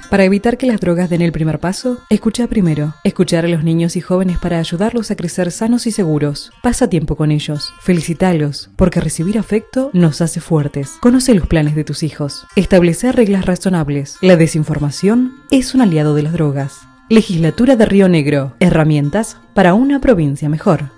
Para evitar que las drogas den el primer paso, escucha primero. Escuchar a los niños y jóvenes para ayudarlos a crecer sanos y seguros. Pasa tiempo con ellos. Felicítalos, porque recibir afecto nos hace fuertes. Conoce los planes de tus hijos. Establecer reglas razonables. La desinformación es un aliado de las drogas. Legislatura de Río Negro. Herramientas para una provincia mejor.